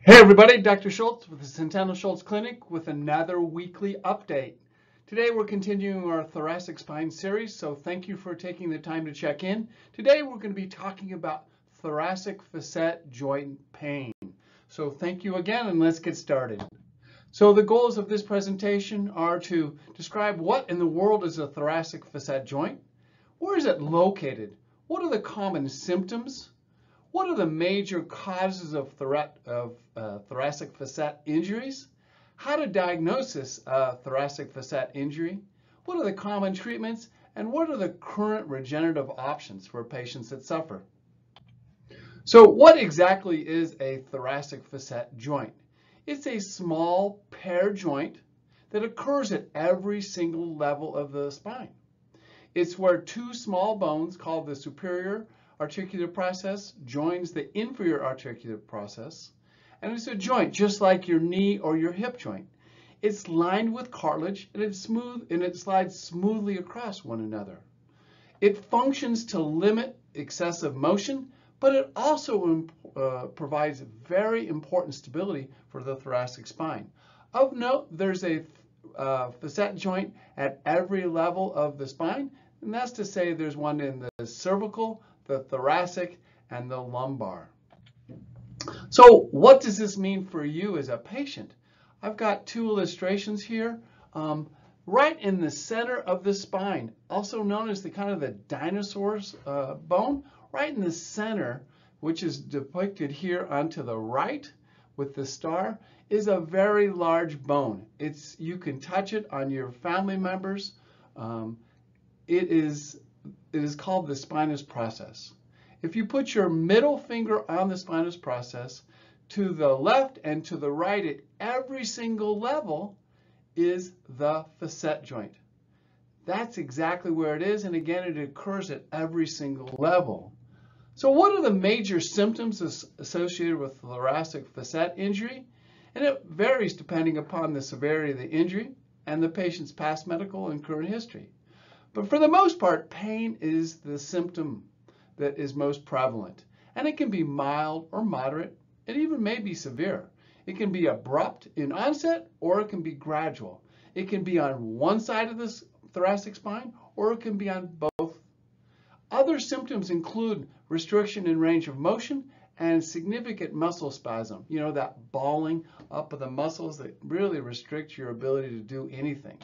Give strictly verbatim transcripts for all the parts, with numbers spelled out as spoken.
Hey everybody, Doctor Schultz with the Centennial Schultz Clinic with another weekly update. Today we're continuing our thoracic spine series, so thank you for taking the time to check in. Today we're going to be talking about thoracic facet joint pain. So thank you again, and let's get started. So the goals of this presentation are to describe what in the world is a thoracic facet joint, where is it located, what are the common symptoms, what are the major causes of, thora of uh, thoracic facet injuries? How to diagnose a thoracic facet injury? What are the common treatments? And what are the current regenerative options for patients that suffer? So what exactly is a thoracic facet joint? It's a small pair joint that occurs at every single level of the spine. It's where two small bones called the superior articular process joins the inferior articular process, and it's a joint just like your knee or your hip joint. It's lined with cartilage and it's smooth and it slides smoothly across one another. It functions to limit excessive motion, but it also uh, provides very important stability for the thoracic spine. Of note, there's a uh, facet joint at every level of the spine, and that's to say there's one in the cervical, the thoracic, and the lumbar. So what does this mean for you as a patient? I've got two illustrations here. Um, right in the center of the spine, also known as the kind of the dinosaur's uh, bone, right in the center, which is depicted here onto the right with the star, is a very large bone. It's, you can touch it on your family members. Um, it is It is called the spinous process. If you put your middle finger on the spinous process, to the left and to the right at every single level is the facet joint. That's exactly where it is, and again, it occurs at every single level. So what are the major symptoms associated with thoracic facet injury? And it varies depending upon the severity of the injury and the patient's past medical and current history. But for the most part, pain is the symptom that is most prevalent. And it can be mild or moderate. It even may be severe. It can be abrupt in onset, or it can be gradual. It can be on one side of the thoracic spine, or it can be on both. Other symptoms include restriction in range of motion and significant muscle spasm. You know, that balling up of the muscles that really restricts your ability to do anything.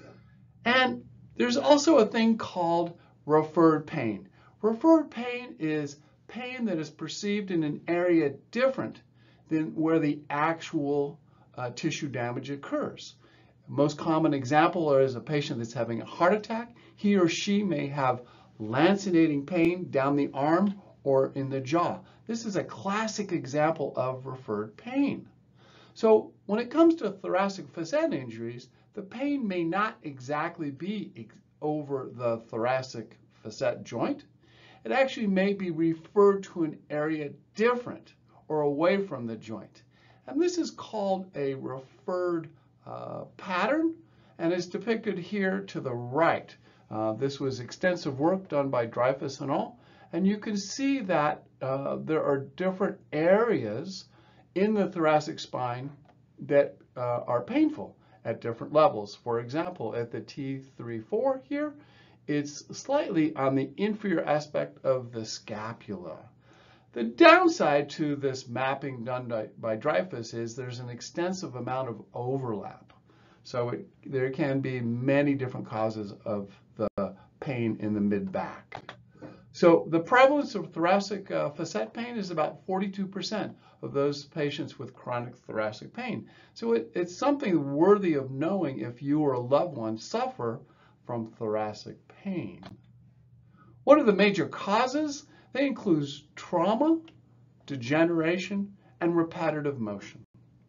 And there's also a thing called referred pain. Referred pain is pain that is perceived in an area different than where the actual uh, tissue damage occurs. Most common example is a patient that's having a heart attack. He or she may have lancinating pain down the arm or in the jaw. This is a classic example of referred pain. So when it comes to thoracic facet injuries, the pain may not exactly be ex over the thoracic facet joint. It actually may be referred to an area different or away from the joint. And this is called a referred uh, pattern, and is depicted here to the right. Uh, this was extensive work done by Dreyfus et al. And you can see that uh, there are different areas in the thoracic spine that uh, are painful at different levels. For example, at the T three four here, it's slightly on the inferior aspect of the scapula. The downside to this mapping done by, by Dreyfus is there's an extensive amount of overlap. So it, there can be many different causes of the pain in the mid-back. So the prevalence of thoracic uh, facet pain is about forty-two percent of those patients with chronic thoracic pain. So it, it's something worthy of knowing if you or a loved one suffer from thoracic pain. What are the major causes? They include trauma, degeneration, and repetitive motion.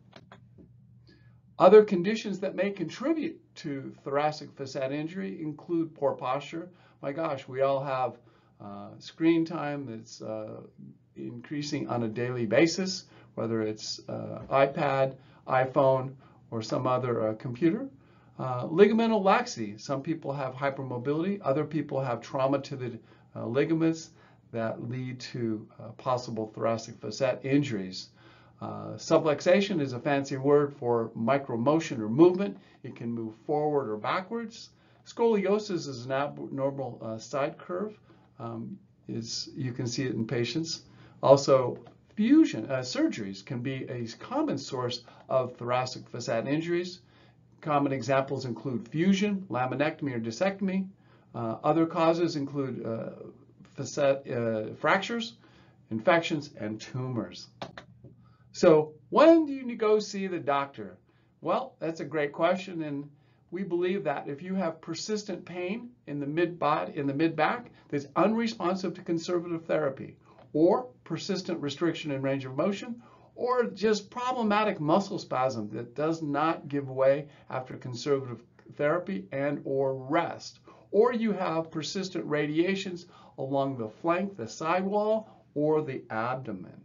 Other conditions that may contribute to thoracic facet injury include poor posture. My gosh, we all have uh, screen time that's uh, increasing on a daily basis, whether it's uh, iPad, iPhone, or some other uh, computer. Uh, ligamental laxity. Some people have hypermobility. Other people have trauma to the uh, ligaments that lead to uh, possible thoracic facet injuries. Uh, subluxation is a fancy word for micromotion or movement. It can move forward or backwards. Scoliosis is an abnormal uh, side curve. Um, is, you can see it in patients. Also, fusion uh, surgeries can be a common source of thoracic facet injuries. Common examples include fusion, laminectomy, or discectomy. Uh, other causes include uh, facet uh, fractures, infections, and tumors. So when do you go see the doctor? Well, that's a great question, and we believe that if you have persistent pain in the mid-body, in the mid-back that's unresponsive to conservative therapy, or persistent restriction in range of motion, or just problematic muscle spasm that does not give way after conservative therapy and or rest, or you have persistent radiations along the flank, the sidewall, or the abdomen.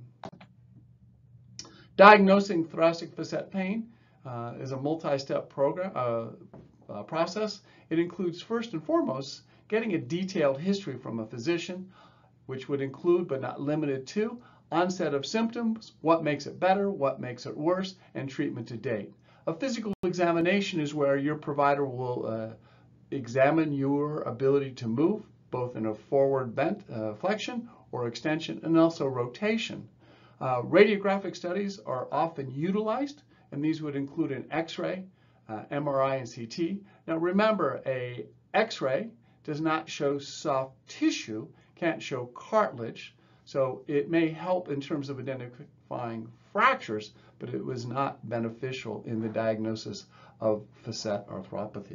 Diagnosing thoracic facet pain uh, is a multi-step program uh, uh, process. It includes first and foremost getting a detailed history from a physician, which would include but not limited to onset of symptoms, what makes it better, what makes it worse, and treatment to date. A physical examination is where your provider will uh, examine your ability to move, both in a forward bent uh, flexion or extension, and also rotation. Uh, radiographic studies are often utilized, and these would include an X-ray, uh, M R I, and C T. Now remember, a X-ray does not show soft tissue, can't show cartilage, so it may help in terms of identifying fractures, but it was not beneficial in the diagnosis of facet arthropathy.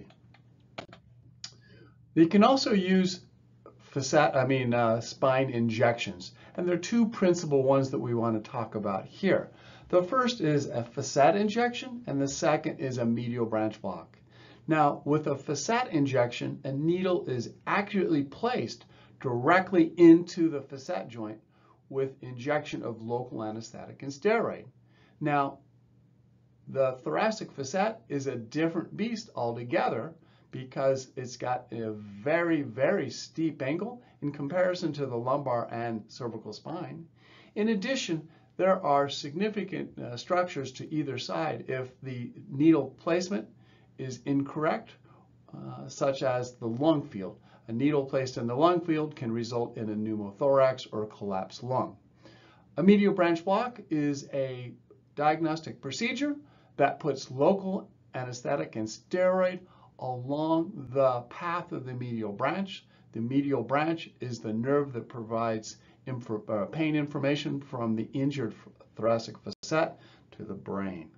You can also use facet, I mean uh, spine injections, and there are two principal ones that we want to talk about here. The first is a facet injection, and the second is a medial branch block. Now, with a facet injection, a needle is accurately placed directly into the facet joint with injection of local anesthetic and steroid. Now, the thoracic facet is a different beast altogether because it's got a very, very steep angle in comparison to the lumbar and cervical spine. In addition, there are significant uh, structures to either side if the needle placement is incorrect, uh, such as the lung field. A needle placed in the lung field can result in a pneumothorax or a collapsed lung. A medial branch block is a diagnostic procedure that puts local anesthetic and steroid along the path of the medial branch. The medial branch is the nerve that provides info, uh, pain information from the injured thoracic facet to the brain.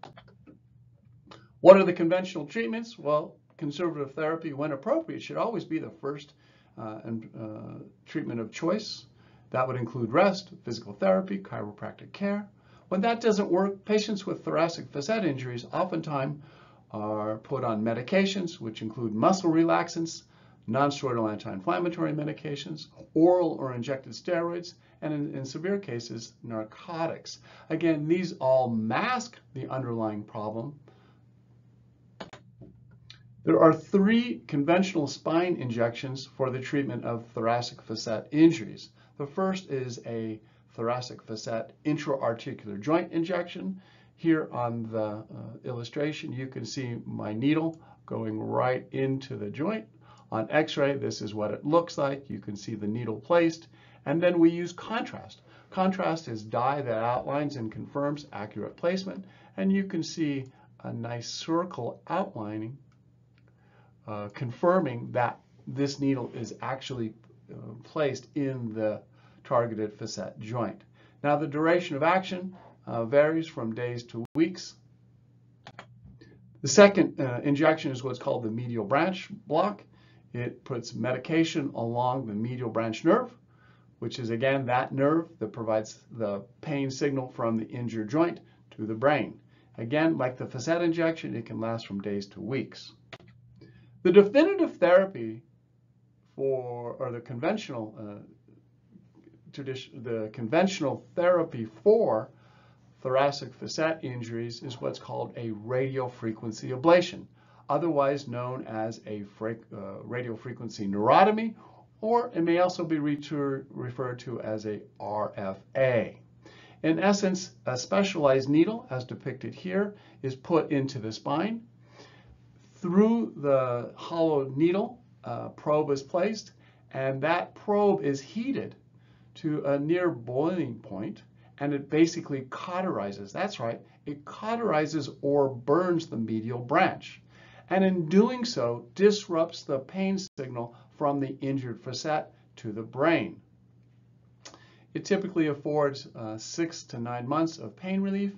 What are the conventional treatments? Well, conservative therapy, when appropriate, should always be the first uh, and, uh, treatment of choice. That would include rest, physical therapy, chiropractic care. When that doesn't work, patients with thoracic facet injuries oftentimes are put on medications, which include muscle relaxants, non-steroidal anti-inflammatory medications, oral or injected steroids, and in, in severe cases, narcotics. Again, these all mask the underlying problem. There are three conventional spine injections for the treatment of thoracic facet injuries. The first is a thoracic facet intra-articular joint injection. Here on the uh, illustration, you can see my needle going right into the joint. On X-ray, this is what it looks like. You can see the needle placed. And then we use contrast. Contrast is dye that outlines and confirms accurate placement. And you can see a nice circle outlining, uh, confirming that this needle is actually uh, placed in the targeted facet joint. Now, the duration of action uh, varies from days to weeks. The second uh, injection is what's called the medial branch block. It puts medication along the medial branch nerve, which is again that nerve that provides the pain signal from the injured joint to the brain. Again, like the facet injection, it can last from days to weeks. The definitive therapy for, or the conventional, uh, tradition, the conventional therapy for thoracic facet injuries is what's called a radiofrequency ablation, otherwise known as a uh, radiofrequency neurotomy, or it may also be referred to as a R F A. In essence, a specialized needle, as depicted here, is put into the spine. Through the hollow needle, a probe is placed, and that probe is heated to a near boiling point, and it basically cauterizes. That's right, it cauterizes or burns the medial branch, and in doing so, disrupts the pain signal from the injured facet to the brain. It typically affords uh, six to nine months of pain relief.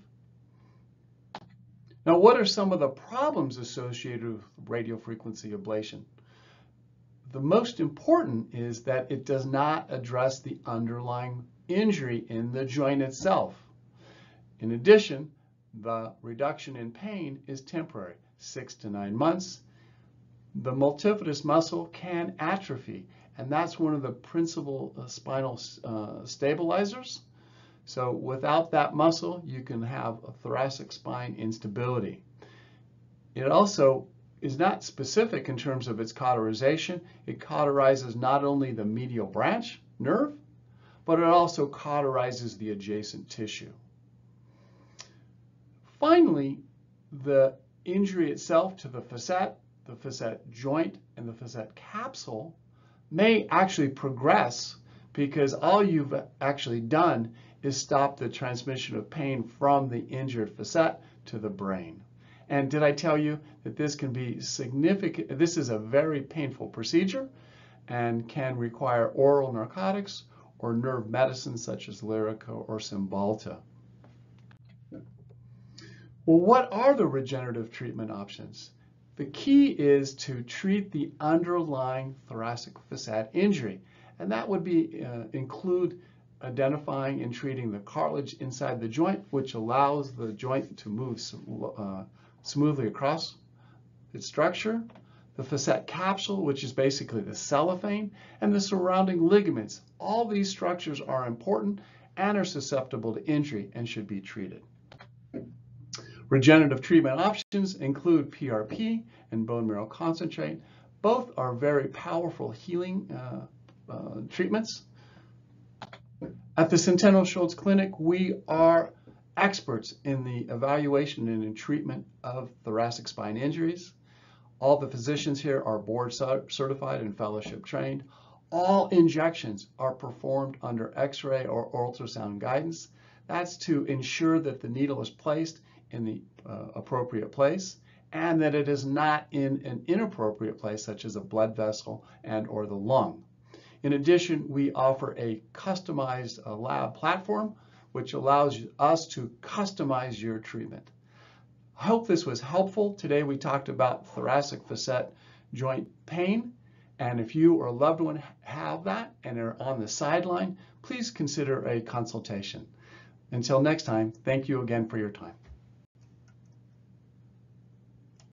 Now, what are some of the problems associated with radiofrequency ablation? The most important is that it does not address the underlying injury in the joint itself. In addition, the reduction in pain is temporary, six to nine months. The multifidus muscle can atrophy, and that's one of the principal uh, spinal uh, stabilizers. So without that muscle, you can have a thoracic spine instability. It also is not specific in terms of its cauterization. It cauterizes not only the medial branch nerve, but it also cauterizes the adjacent tissue. Finally, the injury itself to the facet, the facet joint, and the facet capsule may actually progress because all you've actually done is stop the transmission of pain from the injured facet to the brain. And did I tell you that this can be significant? This is a very painful procedure and can require oral narcotics or nerve medicine such as Lyrica or Cymbalta. Well, what are the regenerative treatment options? The key is to treat the underlying thoracic facet injury, and that would be uh, include identifying and treating the cartilage inside the joint, which allows the joint to move uh, smoothly across its structure, the facet capsule, which is basically the cellophane, and the surrounding ligaments. All these structures are important and are susceptible to injury and should be treated. Regenerative treatment options include P R P and bone marrow concentrate. Both are very powerful healing uh, uh, treatments. At the Centennial Schultz Clinic, we are experts in the evaluation and in treatment of thoracic spine injuries. All the physicians here are board certified and fellowship trained. All injections are performed under X-ray or ultrasound guidance. That's to ensure that the needle is placed in the uh, appropriate place and that it is not in an inappropriate place, such as a blood vessel and or the lung. In addition, we offer a customized uh, lab platform, which allows us to customize your treatment. I hope this was helpful. Today we talked about thoracic facet joint pain, and if you or a loved one have that and are on the sideline, please consider a consultation. Until next time, thank you again for your time.